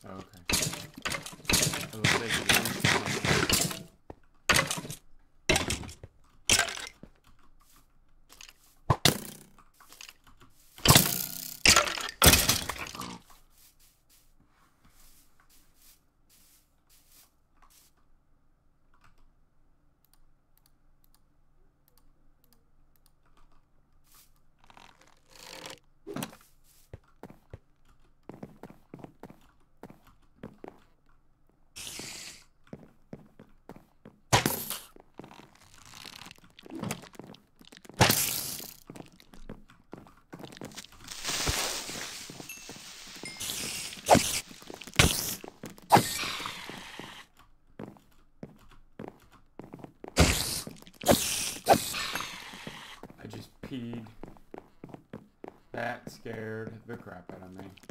Oh, okay. It looks like it is. I just peed. That scared the crap out of me.